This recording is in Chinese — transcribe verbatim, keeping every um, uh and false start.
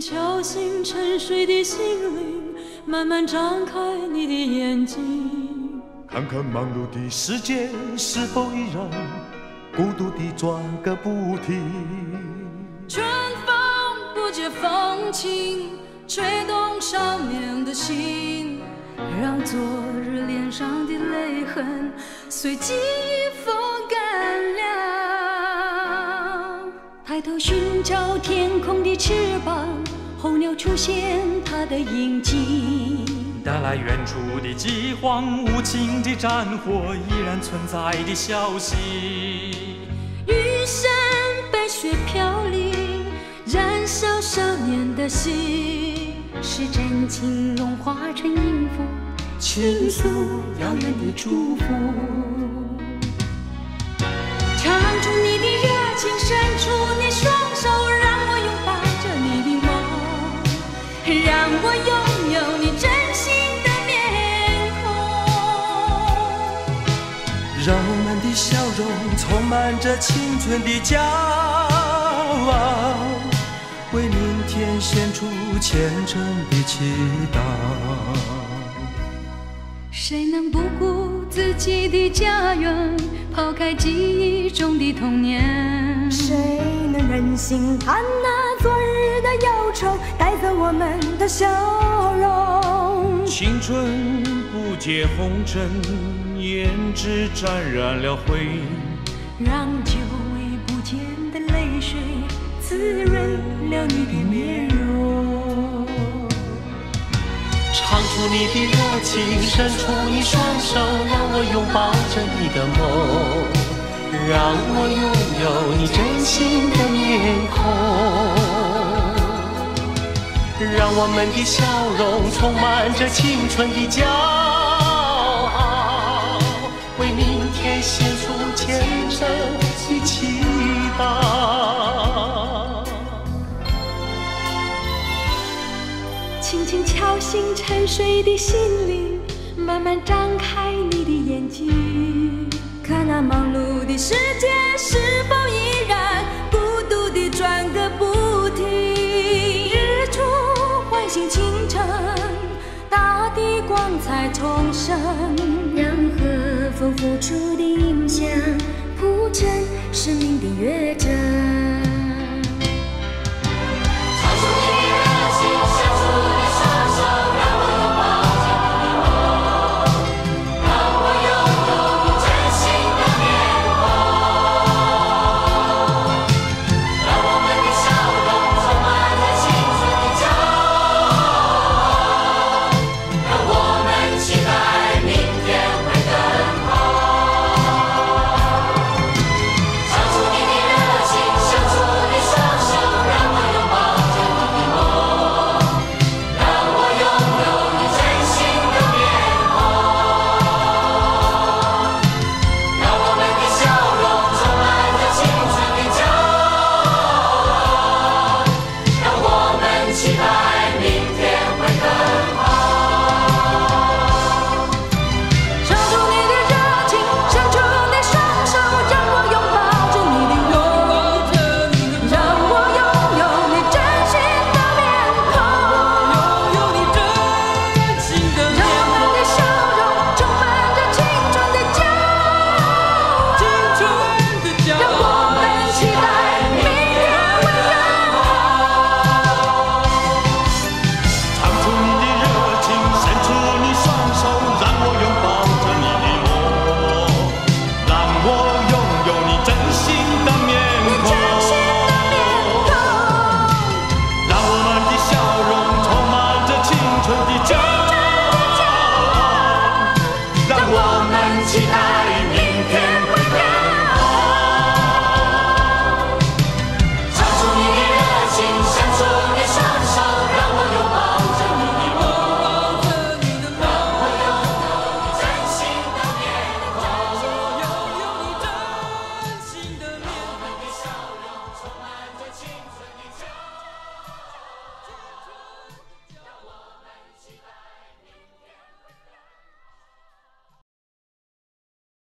敲醒沉睡的心灵，慢慢张开你的眼睛， 看看忙碌的世界是否依然孤独地转个不停。 春风不解风情，吹动少年的心，让昨日脸上的泪痕随季风干了。抬头寻找天空的翅膀，候鸟出现它的影迹， 带来远处的饥荒，无情的战火依然存在的消息。 玉山白雪飘零，燃烧少年的心，是真情融化成音符，倾诉遥远的祝福。唱出你的热情，伸出你双手，让我拥抱着你的梦，让我拥有你真心的面孔， 让我们的笑容充满着青春的骄傲，为明天献出虔诚的祈祷。 谁能不顾自己的家园，抛开记忆中的童年？ 谁能忍心看那昨日的忧愁带走我们的笑容？ 青春不解红尘，胭脂沾染了灰， 让久违不见的泪水滋润了你的面容。 唱出你的热情，伸出你双手，让我拥抱着你的梦，让我拥有你真心的面孔，让我们的笑容充满着青春的骄傲，为明天献出虔诚的祈祷。 轻轻敲醒沉睡的心灵，慢慢张开你的眼睛， 看那忙碌的世界是否依然孤独地转个不停。 日出唤醒清晨，大地光彩重生， 让和风付出的影响铺成生命的乐章。